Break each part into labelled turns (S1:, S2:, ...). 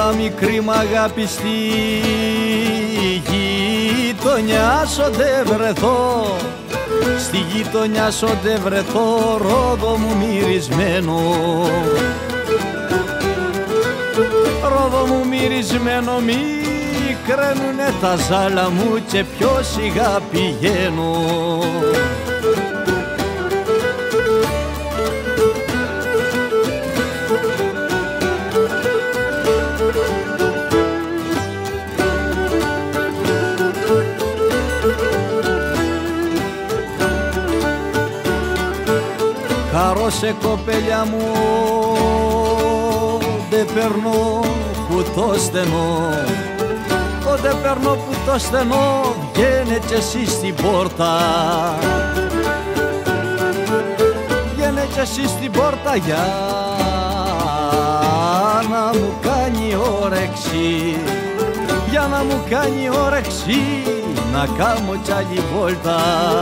S1: Όπα μικρή μ' αγάπη στη γειτονιά σόντε βρεθώ, στη γειτονιά σόντε βρεθώ, Ρόδο μου μυρισμένο, Ρόδο μου μυρισμένο, μικραίνουνε τα ζάλα μου και πιο σιγά πηγαίνω. Χαρώ σε κοπέλια μου, δεν περνώ που το στενό, δεν περνώ που το στενό, βγαίνε κι εσύ στην πόρτα, βγαίνε κι εσύ στην πόρτα για να μου κάνει όρεξη, για να μου κάνει όρεξη, να κάνω κι άλλη βόλτα.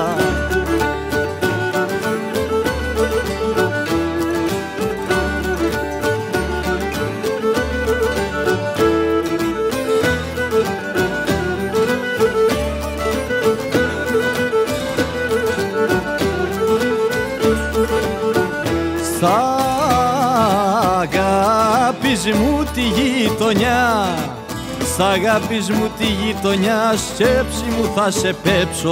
S1: Σ' αγάπης μου τη γειτονιά, σ' αγάπης μου τη γειτονιά, σκέψη μου θα σε πέψω,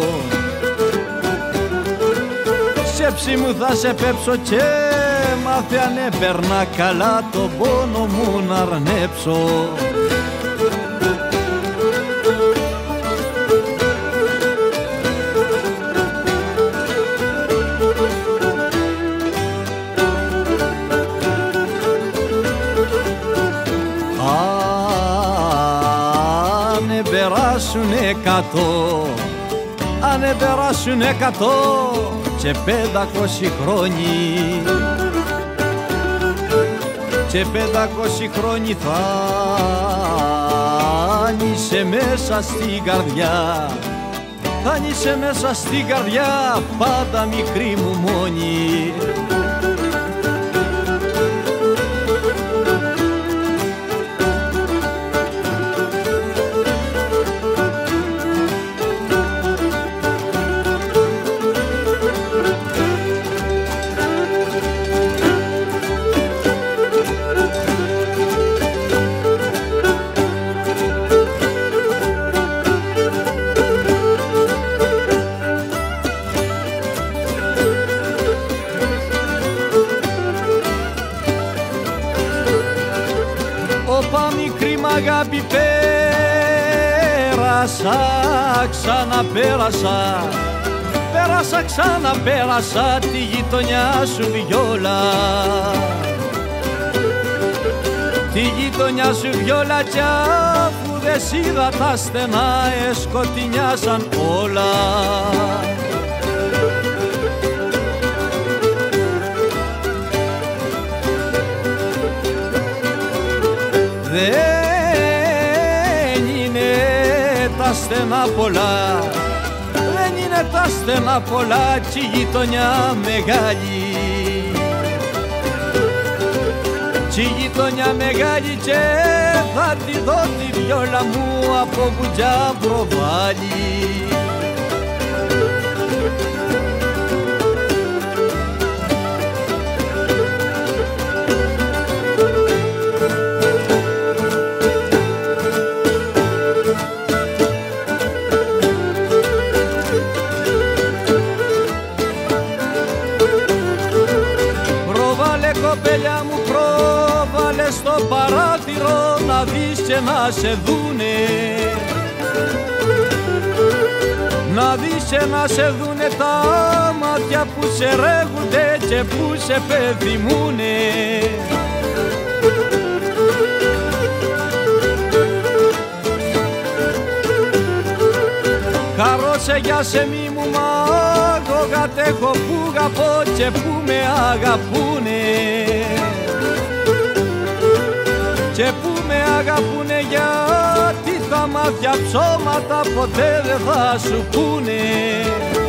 S1: σκέψη μου θα σε πέψω και μάθε αν έπαιρνα καλά τον πόνο μου να αρνέψω. Περάσουν 100, αν περάσουν 100 και 500 χρόνοι, και 500 χρόνοι θα είσαι μέσα στην καρδιά, θα είσαι μέσα στην καρδιά, πάντα μικρή μου μόνη. Όπα μικρή μ' αγάπη πέρασα, ξαναπέρασα, πέρασα, ξαναπέρασα τη γειτονιά σου βιόλα, τη γειτονιά σου βιόλα, κι αφού δεν σ' είδα τα στενά σκοτεινιάσαν όλα. Δεν είναι τα στενά πολλά, δεν είναι τα στενά πολλά, κι η γειτονιά μεγάλη, κι η γειτονιά μεγάλη, και θα τη δω τη βιόλα μου από κουτιά προβάλλει. Κοπέλια μου, πρόβαλε στο παράθυρο να δεις και να σε δούνε, να δεις και να σε δούνε τα μάτια που σε ρέγουνε και που σε πεδιμούνε. Χαρώ για σε μη μου μάγω, κατέχω που αγαπώ και που με αγαπούνε, και που με αγαπούνε, γιατί τα μάτια ψώματα ποτέ δεν θα σου πούνε.